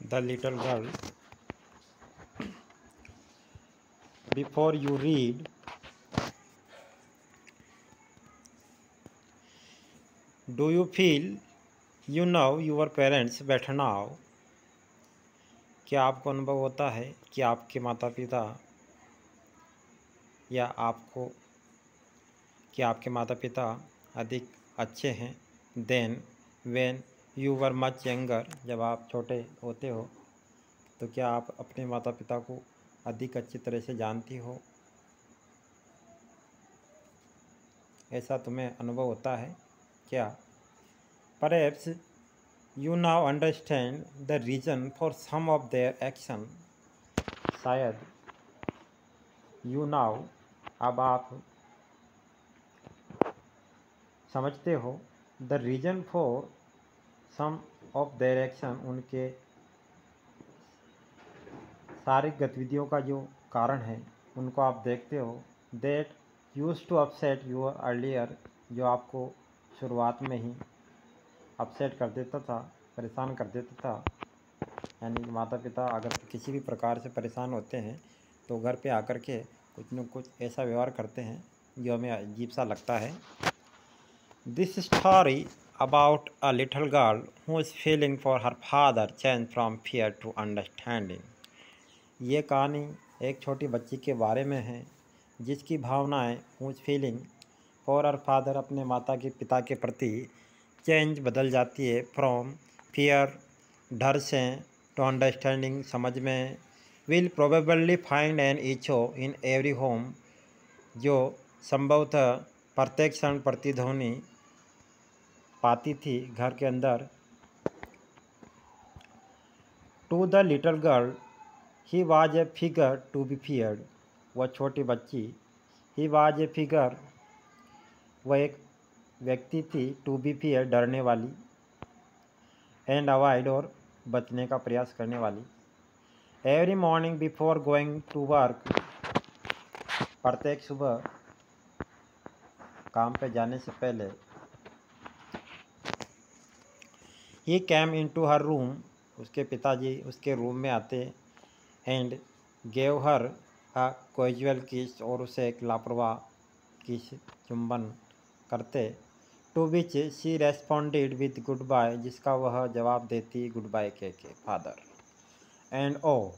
The little girl. Before you read, do you feel you know your parents better now? क्या आपको अनुभव होता है कि आपके माता पिता या आपके माता पिता अधिक अच्छे हैं then when you were much younger? जब आप छोटे होते हो तो क्या आप अपने माता पिता को अधिक अच्छी तरह से जानती हो? ऐसा तुम्हें अनुभव होता है क्या? Perhaps you now understand the reason for some of their action. शायद you now, अब आप समझते हो the reason for some of their action, उनके शारीरिक गतिविधियों का जो कारण है उनको आप देखते हो। that used to upset you earlier, जो आपको शुरुआत में ही अपसेट कर देता था, परेशान कर देता था। यानी माता पिता अगर किसी भी प्रकार से परेशान होते हैं तो घर पे आकर के कुछ न कुछ ऐसा व्यवहार करते हैं जो हमें अजीब सा लगता है। This story about a little girl who is feeling for her father change from fear to understanding. ये कहानी एक छोटी बच्ची के बारे में है जिसकी भावनाएं who is feeling for her father, अपने माता के पिता के प्रति चेंज बदल जाती है, फ्रॉम फियर डर से टू अंडरस्टैंडिंग समझ में। Will probably find an echo in every home, जो संभवतः प्रत्येक क्षण प्रतिध्वनि पाती थी घर के अंदर। To the little girl he was a figure to be feared, वह छोटी बच्ची। ही वाज ए फिगर, वह एक व्यक्ति थी, टू बी फियर डरने वाली, एंड अवॉइड और बचने का प्रयास करने वाली। Every morning before going to work, प्रत्येक सुबह काम पे जाने से पहले। He came into her room, उसके पिताजी उसके रूम में आते, and gave her a casual kiss, और उसे एक लापरवाह किस चुंबन करते। To which she responded with goodbye, जिसका वह जवाब देती गुड बाय के फादर। एंड ओ,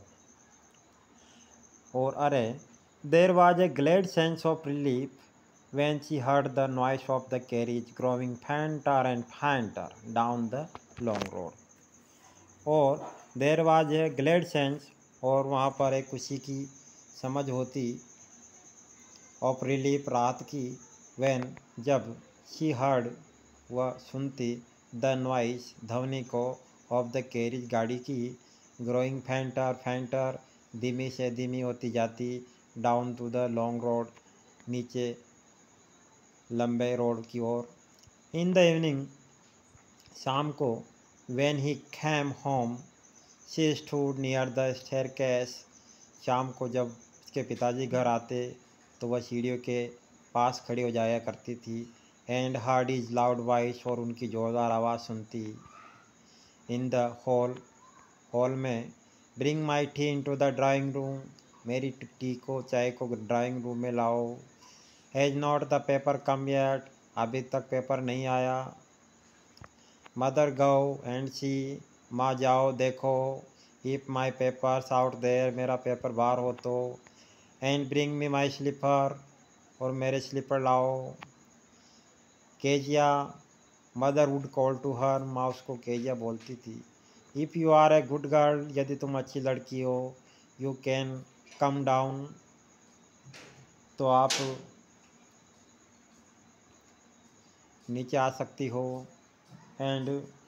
और अरे, there was a glad sense of relief when she heard the noise of the carriage growing fainter and fainter down the long road. और there was a glad sense, और वहाँ पर एक खुशी की समझ होती, of relief राहत की, when जब she heard वह सुनती, the noise ध्वनि को, of the carriage गाड़ी की, growing fainter fainter धीमी से धीमी होती जाती, down to the long road नीचे लंबे रोड की ओर। इन द इवनिंग शाम को, when he came home she stood near the staircase, शाम को जब उसके पिताजी घर आते तो वह सीढ़ियों के पास खड़ी हो जाया करती थी। And heard his loud voice, और उनकी जोरदार आवाज़ सुनती। इन द हॉल में, bring my tea into the drawing room, मेरी टी को, चाय को ड्राइंग रूम में लाओ। Has not the paper come yet, अभी तक पेपर नहीं आया। मदर गो एंड सी, माँ जाओ देखो। If my paper's out there, मेरा पेपर बाहर हो तो। And bring me my slipper, और मेरे स्लीपर लाओ। Kezia, mother would call to her, माँ उसको केजिया बोलती थी। If you are a good girl, यदि तुम अच्छी लड़की हो, यू कैन कम डाउन, तो आप नीचे आ सकती हो। And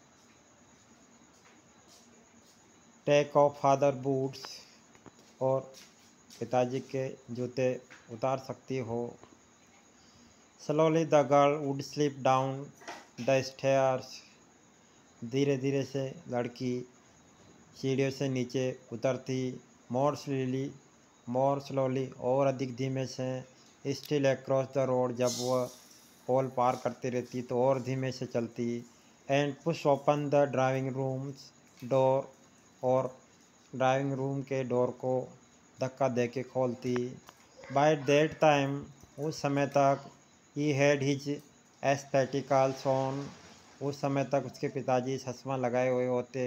take off father boots, और पिताजी के जूते उतार सकती हो। Slowly the girl would slip down the stairs, धीरे धीरे से लड़की सीढ़ियों से नीचे उतरती। मोर स्लोली, और अधिक धीमे से। स्टिल अक्रॉस द रोड, जब वह पोल पार करती रहती तो और धीमे से चलती। And push open the drawing room's door, और ड्राइविंग रूम के डोर को धक्का दे के खोलती। बाय दैट टाइम, उस समय तक, he had his spectacles on, उस समय तक उसके पिताजी चश्मा लगाए हुए होते।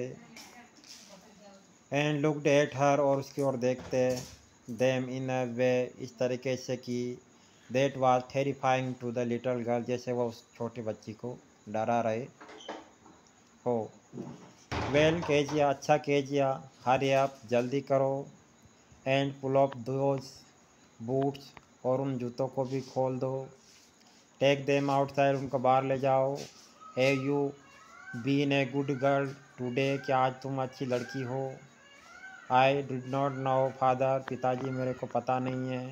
एंड लुक्ड एट हर, और उसकी ओर देखते। देम इन अ वे, इस तरीके से कि that was terrifying to the little girl, जैसे वो उस छोटी बच्ची को डरा रहे हो। वेल केजिया, अच्छा केजिया, हरी अप, जल्दी करो। And pull up those boots, और उन जूतों को भी खोल दो। टेक देम आउटसाइड, उनको बाहर ले जाओ। Have you been a good girl today, क्या आज तुम अच्छी लड़की हो। I did not know father, पिताजी मेरे को पता नहीं है।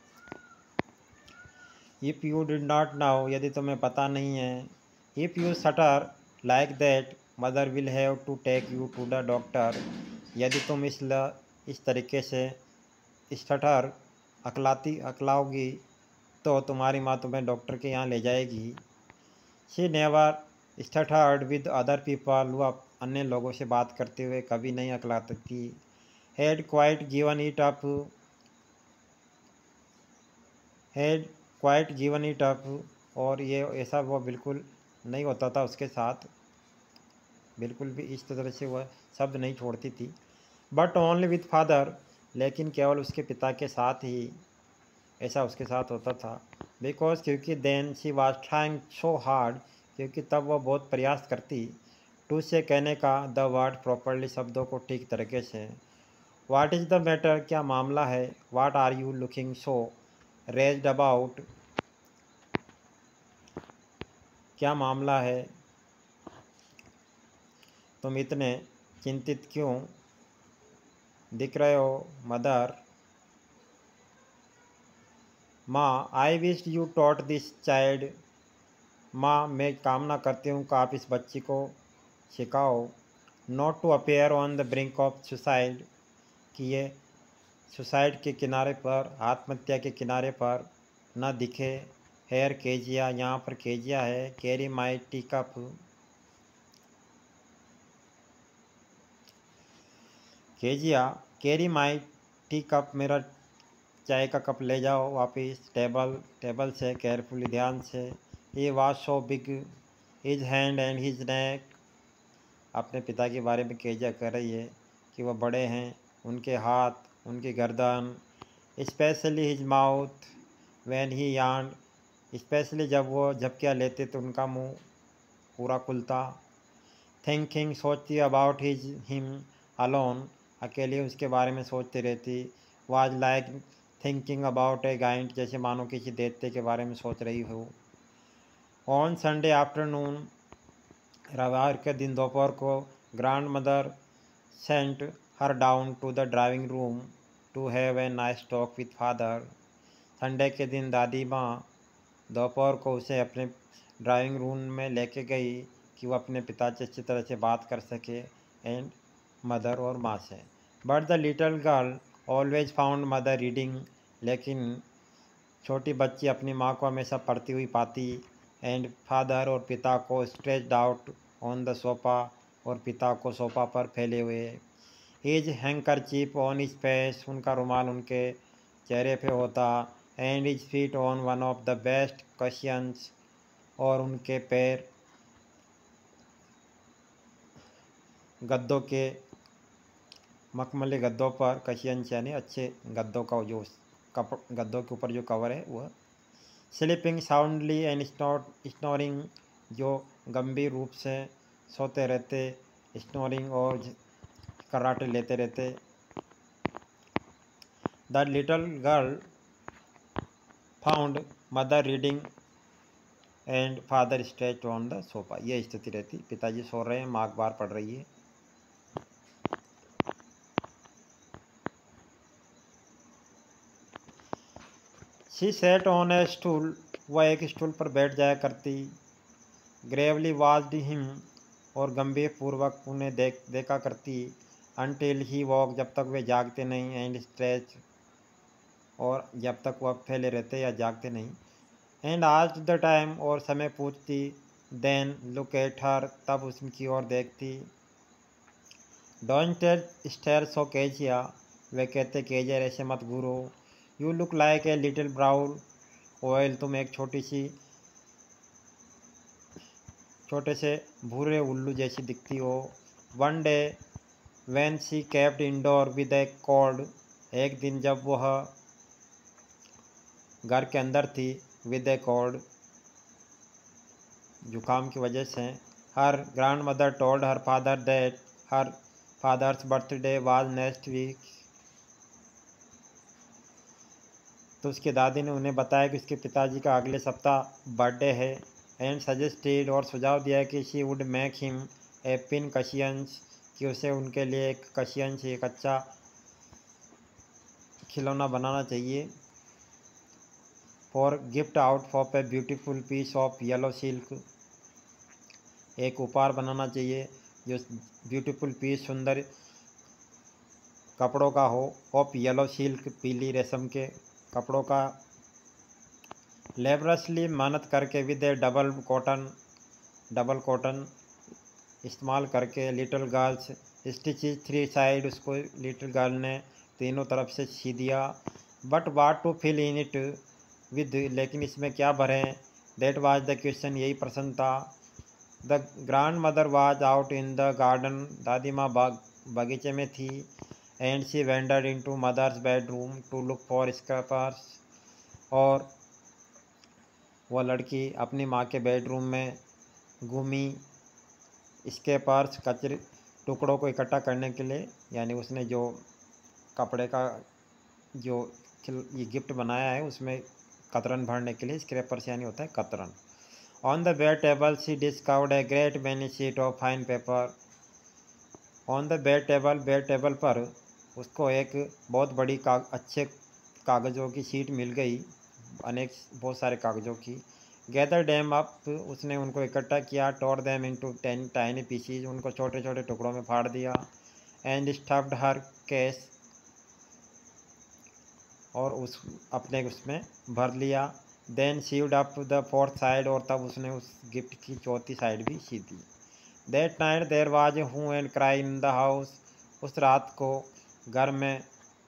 If you did not know, यदि तुम्हें पता नहीं है। If you stutter like that, mother will have to take you to the doctor, यदि तुम इस तरीके से स्टटर अकलाओगी तो तुम्हारी माँ तुम्हें डॉक्टर के यहाँ ले जाएगी। She never stuttered with other people, वह अन्य लोगों से बात करते हुए कभी नहीं अकलाती थी। Had quite given it up, had quite given it up, और ये ऐसा वो बिल्कुल नहीं होता था उसके साथ, बिल्कुल भी इस तरह से वह शब्द नहीं छोड़ती थी। बट ओनली विथ फादर, लेकिन केवल उसके पिता के साथ ही ऐसा उसके साथ होता था। बिकॉज, क्योंकि then she was trying so hard, क्योंकि तब वह बहुत प्रयास करती टू से कहने का, द वर्ड प्रॉपरली, शब्दों को ठीक तरीके से। व्हाट इज़ द मैटर, क्या मामला है। What are you looking so raised about, क्या मामला है, तुम इतने चिंतित क्यों दिख रहे हो। मदर, माँ, I wish you taught this child, माँ मैं कामना करती हूँ कि आप इस बच्ची को सिखाओ। Not to appear on the brink of suicide, कि ये सुसाइड के किनारे पर, आत्महत्या के किनारे पर न दिखे। हेयर केजिया, यहाँ पर केजिया है। Carry my tea cup, Kezia, carry my tea cup, मेरा चाय का कप ले जाओ वापिस। टेबल से, केयरफुली, ध्यान से। He was so big, his hand and his neck, अपने पिता के बारे में केजिया कर रही है कि वह बड़े हैं, उनके हाथ, उनकी गर्दन। Specially his mouth when he yawn, specially जब वो झपकियाँ लेते तो उनका मुंह पूरा खुलता। थिंकिंग, सोचती, अबाउट हिम अलोन, अकेले उसके बारे में सोचती रहती। Was like thinking about a giant, जैसे मानो किसी देवते के बारे में सोच रही हो। ऑन संडे आफ्टरनून, रविवार के दिन दोपहर को, grand mother sent her down to the driving room to have a nice talk with father, Sunday के दिन दादी माँ दोपहर को उसे अपने ड्राइविंग रूम में लेके गई कि वह अपने पिता से अच्छी तरह से बात कर सके, एंड मदर, और माँ से। But the little girl always found mother reading, लेकिन छोटी बच्ची अपनी माँ को हमेशा पढ़ती हुई पाती। एंड फादर, और पिता को stretched out on the sofa, और पिता को सोफा पर फैले हुए। His handkerchief on his face, उनका रुमाल उनके चेहरे पे होता। And his feet on one of the best cushions, और उनके पैर गद्दों के, मखमली गद्दों पर, कशियंस यानी अच्छे गद्दों का जो गद्दों के ऊपर जो कवर है वह। स्लीपिंग साउंडली एंड स्नोरिंग, जो गंभीर रूप से सोते रहते, स्नोरिंग, और कराटे लेते रहते। The little girl found mother reading and father stretched on the sofa, ये स्थिति रहती। पिताजी सो रहे हैं, माँ अखबार पढ़ रही है। She sat on a stool, वह एक स्टूल पर बैठ जाया करती। ग्रेवली वाच्ड हिम, और गंभीर पूर्वक उन्हें देखा करती। अनटिल ही वॉक, जब तक वे जागते नहीं। एंड स्ट्रेच, और जब तक वह फैले रहते या जागते नहीं। एंड आज द टाइम, और समय पूछती। देन लुक एट हर, तब उसकी ओर देखती। डोंट स्टेयर सो केजिया, वे कहते केजिया ऐसे मत घूरो। You look like a little brown owl, तुम एक छोटे से भूरे उल्लू जैसी दिखती हो। One day when she kept indoor with a cold, एक दिन जब वह घर के अंदर थी विद ए कोल्ड, जुकाम की वजह से। Her grand mother told her father that her father's birthday was next week, तो उसके दादी ने उन्हें बताया कि उसके पिताजी का अगले सप्ताह बर्थडे है। एंड सजेस्टेड, और सुझाव दिया कि she would make him a pin cushions, कि उसे उनके लिए एक कशियंस, एक अच्छा खिलौना बनाना चाहिए। For gift out of a beautiful piece of yellow silk, एक उपहार बनाना चाहिए जो ब्यूटीफुल पीस, सुंदर कपड़ों का हो, ऑफ येलो सिल्क, पीली रेशम के कपड़ों का। लेबरसली, मेहनत करके, विद ए डबल कॉटन इस्तेमाल करके। Little girls stitches three side, उसको लिटिल गर्ल ने तीनों तरफ से सी दिया। But what to fill in it with, लेकिन इसमें क्या भरें। दैट वाज द क्वेश्चन, यही प्रश्न था। The grand mother was out in the garden, दादी माँ बगीचे में थी। And she wandered into mother's bedroom to look for scrapers, और वह लड़की अपनी माँ के बेडरूम में घूमी स्क्रैपर्स, कचरे टुकड़ों को इकट्ठा करने के लिए। यानी उसने जो कपड़े का जो ये गिफ्ट बनाया है उसमें कतरन भरने के लिए, स्क्रैपर्स यानी होता है कतरन। On the bed table she discovered a great many sheet of fine paper, on the bed table पर उसको एक बहुत बड़ी अच्छे कागज़ों की शीट मिल गई, बहुत सारे कागज़ों की। गैदर डैम अप, उसने उनको इकट्ठा किया। Tore them into 10 tiny pieces, उनको छोटे छोटे टुकड़ों में फाड़ दिया। एंड स्टफ्ड हर केस, और अपने उसमें भर लिया। Then sewed up the fourth side, और तब उसने उस गिफ्ट की चौथी साइड भी सी दी। That night there was hue and cry in the house, उस रात को घर में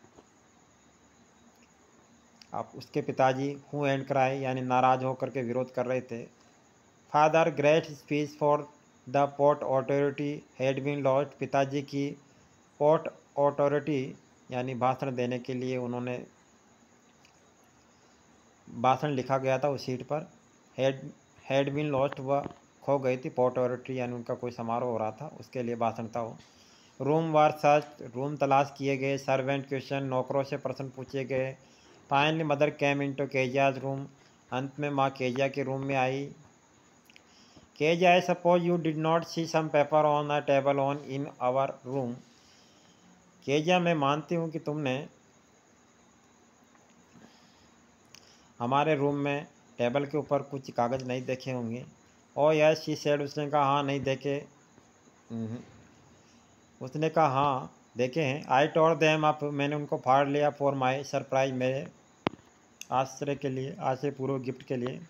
आप उसके पिताजी हु एंड क्राई यानी नाराज होकर के विरोध कर रहे थे। Father great speech for the port authority had been lost, पिताजी की पोर्ट ऑथोरिटी यानी भाषण देने के लिए उन्होंने भाषण लिखा गया था उस सीट पर। हैड बीन लॉस्ट, वह खो गई थी। पोर्ट ऑथोरिटी यानी उनका कोई समारोह हो रहा था, उसके लिए भाषण था वो। रूम वार सर्च, रूम तलाश किए गए। सर्वेंट क्वेश्चन, नौकरों से प्रश्न पूछे गए। Finally mother came into Kezia's room, अंत में माँ केजिया के रूम में आई। Kezia, I suppose you did not see some paper on a table on in our room, Kezia मैं मानती हूँ कि तुमने हमारे रूम में टेबल के ऊपर कुछ कागज़ नहीं देखे होंगे। ओ यस शी सेड, उसने कहा हाँ नहीं देखे। उसने कहा हाँ देखे हैं। आई टोर देम अप, मैंने उनको फाड़ लिया। फॉर माई सरप्राइज, मेरे आश्चर्य के लिए, आश्चर्य पूर्व गिफ्ट के लिए।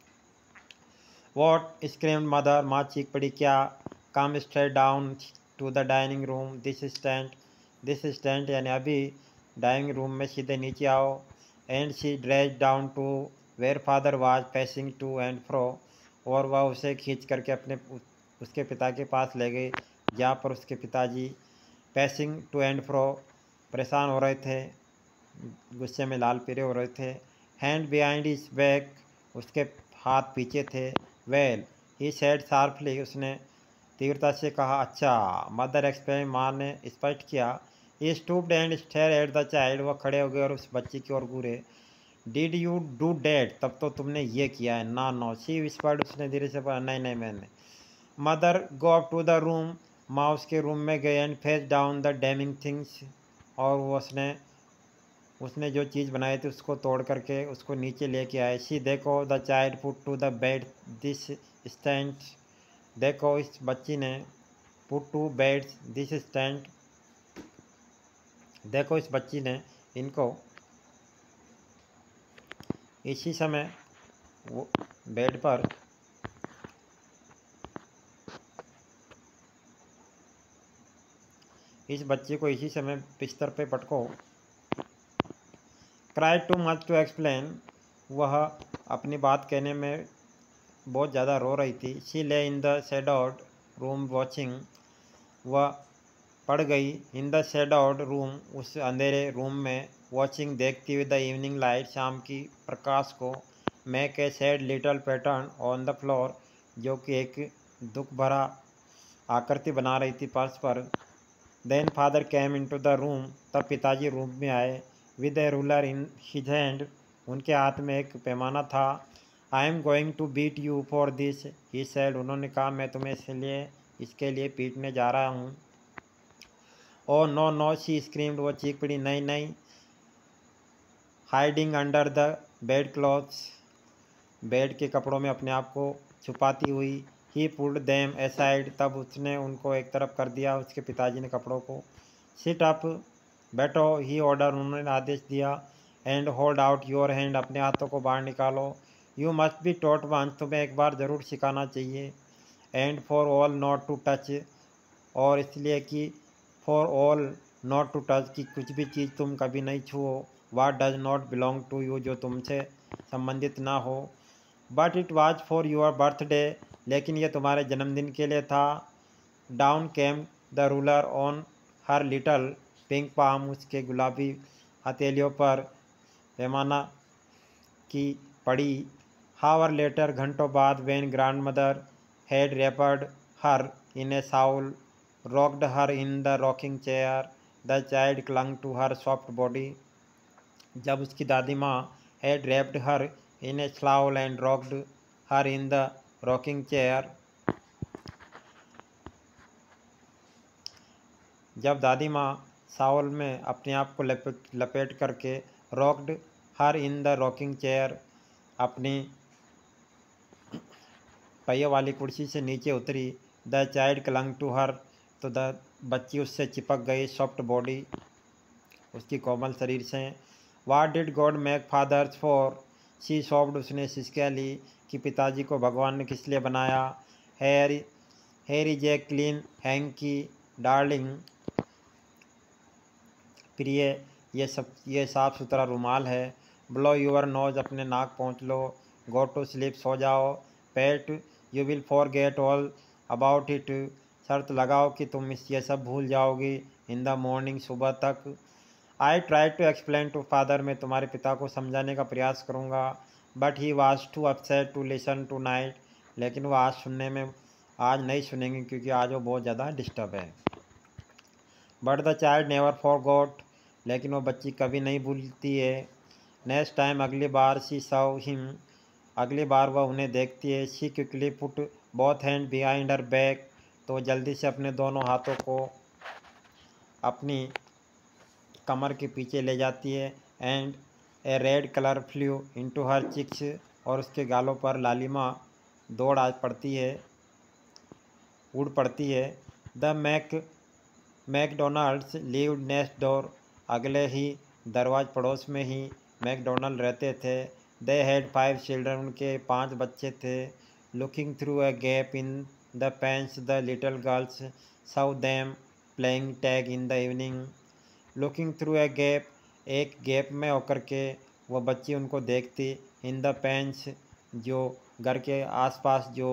वॉट स्क्रीम्ड मदर, माँ चीख पड़ी। क्या? Come straight down to the dining room this stand यानी अभी डाइनिंग रूम में सीधे नीचे आओ। And she dragged down to where father was pacing to and fro, और वह उसे खींच करके उसके पिता के पास ले गई, जहाँ पर उसके पिताजी पैसिंग टू एंड फ्रो परेशान हो रहे थे, गुस्से में लाल पीले हो रहे थे। हैंड बिहाइंड हिज बैक, उसके हाथ पीछे थे। वेल ही सेड शार्पली, उसने तीव्रता से कहा अच्छा। मदर एक्सप्लेन, माँ ने स्पष्ट किया। He stooped and stare at the child, वह खड़े हो गए और उस बच्ची की ओर घूरे। डिड यू डू डैट, तब तो तुमने ये किया है ना? नो शी विस्पर्ड, उसने धीरे से बोला नहीं नहीं मैंने। Mother go up to the room, माँ उसके रूम में गए। And face down the damning things, और वो उसने जो चीज़ बनाई थी उसको तोड़ करके उसको नीचे लेके आए। सी देखो the child put to the bed this stand, देखो इस बच्ची ने put to bed this stand, देखो इस बच्ची ने इनको इसी समय वो बेड पर इस बच्चे को इसी समय बिस्तर पे पटको। Cried too much to explain, वह अपनी बात कहने में बहुत ज़्यादा रो रही थी। She lay in the shadowed room watching, वह पड़ गई इन द शेडोड रूम, उस अंधेरे रूम में, वॉचिंग देखती हुई द इवनिंग लाइट, शाम की प्रकाश को, make a sad little pattern on the floor, जो कि एक दुख भरा आकृति बना रही थी फर्श पर। Then father came into the room, तब पिताजी रूम में आए, with a ruler in his hand, उनके हाथ में एक पैमाना था। I am going to beat you for this, he said, उन्होंने कहा मैं तुम्हें इसके लिए पीटने जा रहा हूँ। Oh no no, she screamed, वो चीख पड़ी, नहीं नहीं। Hiding under the bed clothes, bed के कपड़ों में अपने आप को छुपाती हुई। ही पुल्ड देम एसाइड, तब उसने उनको एक तरफ कर दिया, उसके पिताजी ने कपड़ों को। सिट अप, बैठो, ही ऑर्डर, उन्होंने आदेश दिया। And hold out your hand, अपने हाथों को बाहर निकालो। You must be taught once, तुम्हें एक बार ज़रूर सिखाना चाहिए। And for all not to touch, और इसलिए कि for all not to touch, कि कुछ भी चीज़ तुम कभी नहीं छुओ। What does not belong to you, जो तुमसे संबंधित ना हो। But it was for your birthday, लेकिन यह तुम्हारे जन्मदिन के लिए था। Down came the ruler on her little pink palm, उसके गुलाबी हथेलियों पर पैमाना की पड़ी। हावर लेटर, घंटों बाद, when grand mother had wrapped her in a shawl, rocked her in the rocking chair, the child clung to her soft body, जब उसकी दादी माँ had wrapped her in a shawl and rocked her in the rocking chair, जब दादी माँ shovel में अपने आप को लपेट करके rocked her in the rocking chair, अपनी पहिए वाली कुर्सी से नीचे उतरी। The child clung to her, तो द बच्ची उससे चिपक गई, सॉफ्ट बॉडी, उसकी कोमल शरीर से। What did God make fathers for, she sobbed, उसने सिसकियाँ ली कि पिताजी को भगवान ने किस लिए बनाया। Here is a clean hanky darling, प्रिय, ये साफ़ सुथरा रुमाल है। ब्लो यूर नोज, अपने नाक पहुँच लो। गो टू स्लीप, सो जाओ। Pet, you will forget all about it, शर्त लगाओ कि तुम ये सब भूल जाओगी। इन द मॉर्निंग, सुबह तक। I try to explain to father, मैं तुम्हारे पिता को समझाने का प्रयास करूँगा। But he was too upset to listen tonight, लेकिन वो आज नहीं सुनेंगे, क्योंकि आज वो बहुत ज़्यादा डिस्टर्ब है। But the child never forgot, लेकिन वो बच्ची कभी नहीं भूलती है। नेक्स्ट टाइम, अगली बार, सी सॉ हिम, अगली बार वह उन्हें देखती है। She quickly put both hand behind her back, तो जल्दी से अपने दोनों हाथों को अपनी कमर के पीछे ले जाती है। And a red colour flew into her cheeks, और उसके गालों पर लालिमा उड़ पड़ती है। The McDonalds lived next door, अगले ही दरवाज पड़ोस में ही मैकडोनल्ड रहते थे। दे हैड 5 चिल्ड्रन, उनके 5 बच्चे थे। Looking through a gap in the fence, the little girls saw them playing tag in the evening. Looking through a gap, एक गैप में होकर के वह बच्ची उनको देखती। इन द पेंस, जो घर के आसपास जो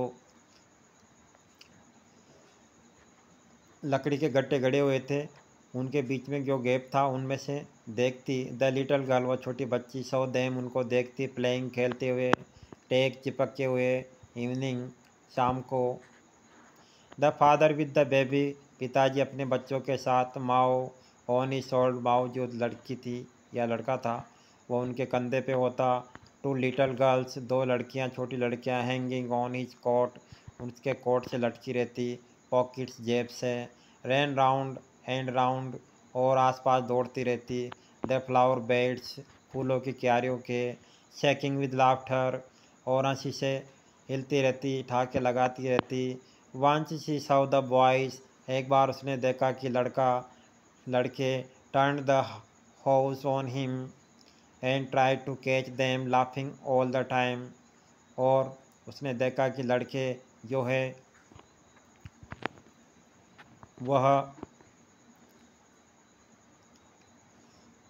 लकड़ी के गट्टे गड़े हुए थे, उनके बीच में जो गैप था, उनमें से देखती। द लिटिल गर्ल, वह छोटी बच्ची, सो देम, उनको देखती, प्लेइंग, खेलते हुए, टेक, चिपके हुए, इवनिंग, शाम को। The father with the baby, पिताजी अपने बच्चों के साथ। माओ ऑन ही शोल्डर, माओ जो लड़की थी या लड़का था, वो उनके कंधे पे होता। टू लिटिल गर्ल्स, 2 लड़कियां, छोटी लड़कियां। हैंगिंग ऑन हिज कोट, उसके कोट से लटकी रहती। पॉकेट्स, जेब से। रैन राउंड एंड राउंड, और आसपास दौड़ती रहती। द फ्लावर बेड्स, फूलों की क्यारियों के। शेकिंग विद लाफ्टर, और हंसी से हिलती रहती, ठहाके लगाती रहती। Once she saw the boys, एक बार उसने देखा कि लड़के turn the house on him and try to catch them laughing all the time, और उसने देखा कि लड़के जो है वह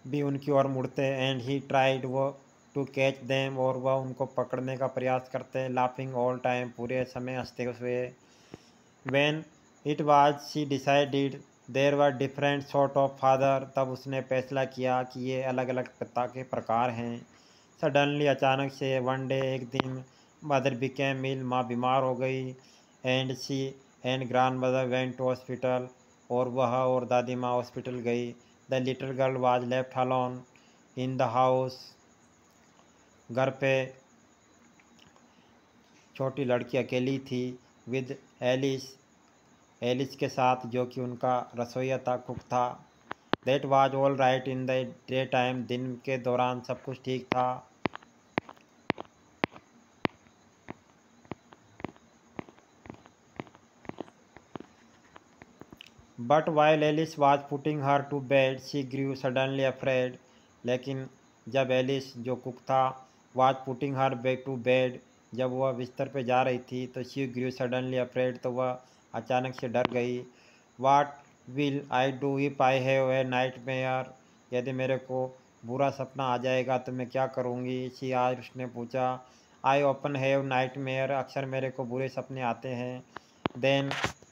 भी उनकी ओर मुड़ते, एंड ही ट्राइड वो टू कैच देम, और वह उनको पकड़ने का प्रयास करते, लाफिंग ऑल टाइम, पूरे समय हंसते हुए। When it was she decided there were different sort of father, तब उसने फैसला किया कि ये अलग अलग पिता के प्रकार हैं। सडनली, अचानक से, वन डे, एक दिन, मदर बिकेम इल, माँ बीमार हो गई, and she and grand mother went to hospital, और वह और दादी माँ हॉस्पिटल गई। The little girl was left alone in the house, घर पे छोटी लड़की अकेली थी, विद एलिस, एलिस के साथ, जो कि उनका रसोइया था, कुक था। That was all right in the day time, दिन के दौरान सब कुछ ठीक था। But while Alice was putting her to bed she grew suddenly afraid, लेकिन जब एलिस, जो कुक था, was putting her back to bed, जब वह बिस्तर पे जा रही थी, तो शी ग्रू सडनली अफ्रेड, तो वह अचानक से डर गई। What will I do if I have a nightmare, यदि मेरे को बुरा सपना आ जाएगा तो मैं क्या करूँगी, शी आज, उसने पूछा। I open have nightmare, अक्सर मेरे को बुरे सपने आते हैं। Then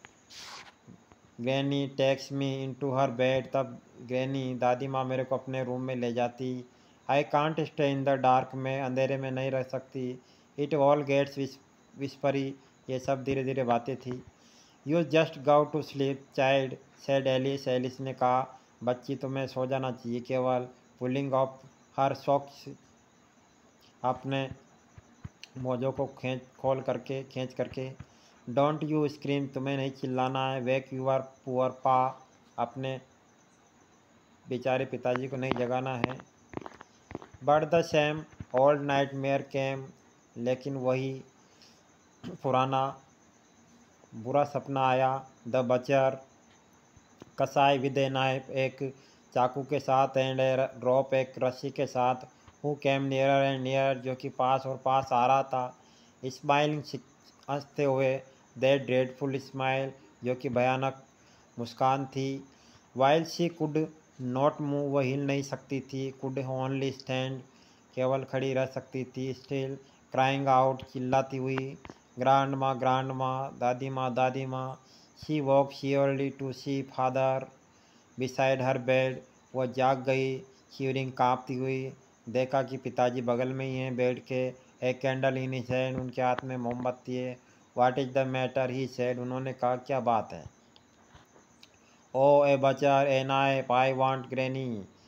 granny takes me into her bed, तब ग्रैनी, दादी माँ, मेरे को अपने रूम में ले जाती। I can't stay in the dark, मैं अंधेरे में नहीं रह सकती। इट ऑल गेट्स विस्परी, ये सब धीरे धीरे बातें थी। You just go to sleep child, said Alice, Alice ने कहा, बच्ची, तुम्हें सो जाना चाहिए केवल। पुलिंग ऑफ हर सॉक्स, अपने मोजों को खींच करके। डोंट यू स्क्रीम, तुम्हें नहीं चिल्लाना है। वेक यूर पुअर पा, अपने बेचारे पिताजी को नहीं जगाना है। But the same old nightmare came, लेकिन वही पुराना बुरा सपना आया। द बचर, कसाई, विद ए नाइफ, एक चाकू के साथ, एंड ए ड्रॉप, एक रस्सी के साथ, who came nearer and near, जो कि पास और पास आ रहा था। स्माइलिंग, हंसते हुए, दैट ड्रेडफुल स्माइल, जो कि भयानक मुस्कान थी। While she could not move, वह हिल नहीं सकती थी। कुड ओनली स्टैंड, केवल खड़ी रह सकती थी। स्टिल क्राइंग आउट, चिल्लाती हुई। ग्रांड माँ, दादी माँ। She walk surely to see father beside her bed, वह जाग गई, शिवरिंग, काँपती हुई। देखा कि पिताजी बगल में ही हैं बेड के। A candle in his hand, उनके हाथ में मोमबत्ती है। What is the matter, he said, उन्होंने कहा, क्या बात है। Oh a butcher, a knife, I want granny,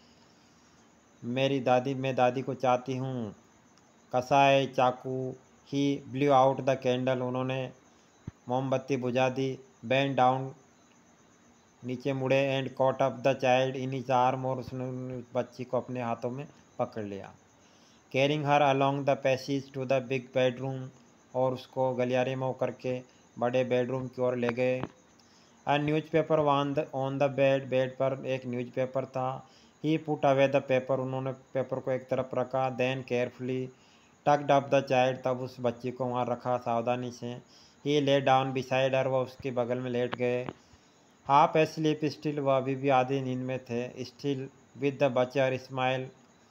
मैं दादी को चाहती हूँ। कसाई, चाकू। He blew out the candle, उन्होंने मोमबत्ती बुझा दी। बेंड डाउन, नीचे मुड़े, and caught up the child in his arm, और उसने बच्ची को अपने हाथों में पकड़ लिया। Carrying her along the passage to the big bedroom, और उसको गलियारे में होकर के बड़े बेडरूम की ओर ले गए। A newspaper on the bed, bed पर एक न्यूज़पेपर था। He put away the paper, उन्होंने पेपर को एक तरफ रखा। Then carefully tucked up the child, तब उस बच्ची को वहाँ रखा सावधानी से। ही ले डाउन बिसाइड हर, वह उसके बगल में लेट गए। हाफ एस्लीप स्टिल, वह अभी भी आधी नींद में थे। Still with the butcher smile,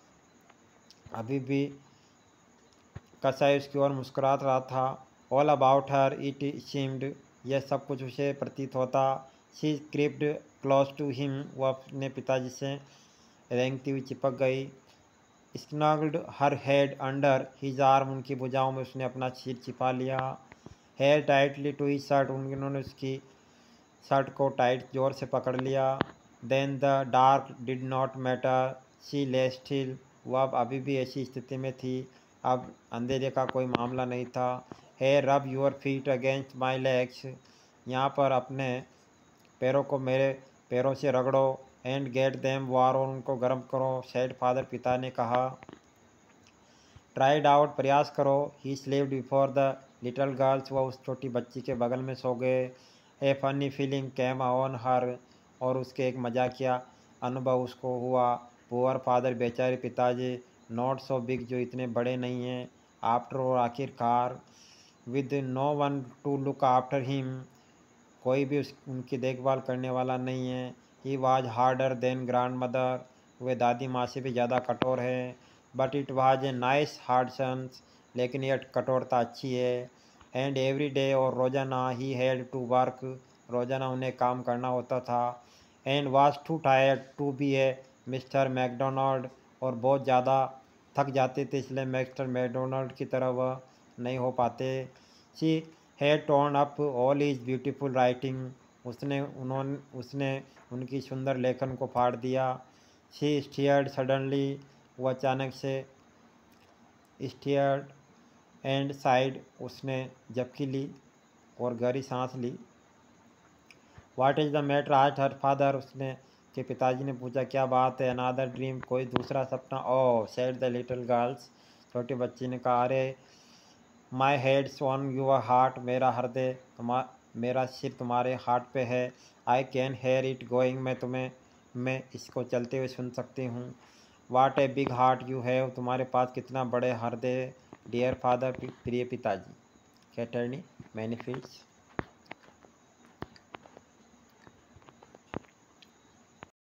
अभी भी कसाई उसकी ओर मुस्कुरा रहा था। All about her it seemed, यह सब कुछ उसे प्रतीत होता। She crept close to him, वह अपने पिताजी से रेंगती हुई चिपक गई। Snuggled her head under his arm, उनकी भुजाओं में उसने अपना सिर छिपा लिया। Hair tightly to his shirt, उन्होंने उसकी शर्ट को टाइट जोर से पकड़ लिया। Then the dark did not matter, she lay still, वह अब अभी भी ऐसी स्थिति में थी, अब अंधेरे का कोई मामला नहीं था। Here rub your feet against my legs, यहाँ पर अपने पैरों को मेरे पैरों से रगड़ो। एंड गेट देम वार, और उनको गर्म करो, सेड फादर, पिता ने कहा। ट्राइड आउट, प्रयास करो। He slept before the little girls, वह उस छोटी बच्ची के बगल में सो गए। A funny feeling came on her, और उसके एक मजाकिया अनुभव उसको हुआ। पुअर फादर, बेचारे पिताजी, नॉट सो बिग, जो इतने बड़े नहीं हैं। आफ्टर, और आखिरकार, with no one to look after him, कोई भी उनकी देखभाल करने वाला नहीं है। He was harder than grandmother, वे दादी माँ से भी ज़्यादा कठोर है। But it was a nice hardness, लेकिन यह कठोरता अच्छी है। एंड एवरी डे, और रोज़ाना ही हैड टू वर्क, रोज़ाना उन्हें काम करना होता था। And was too tired to be a Mr McDonald, और बहुत ज़्यादा थक जाते थे, इसलिए मिस्टर मैकडोनाल्ड की तरह वह नहीं हो पाते। She had torn up all is beautiful writing, उसने उनकी सुंदर लेखन को फाड़ दिया। शी स्टीयर्ड सडनली, वो अचानक से स्टीयर्ड एंड साइड, उसने झपकी ली और गहरी सांस ली। What is the matter asked her father, उसने के पिताजी ने पूछा क्या बात है। अनादर ड्रीम, कोई दूसरा सपना। Oh said the little girls, छोटे बच्चे ने कहा। अरे my head's on your heart, मेरा सिर तुम्हारे हार्ट पे है। I can hear it going, मैं इसको चलते हुए सुन सकती हूँ। What a big heart you have, तुम्हारे पास कितना बड़े हृदय। डियर फादर, प्रिय पिताजी। कैटरनी मैनीफील्ड्स।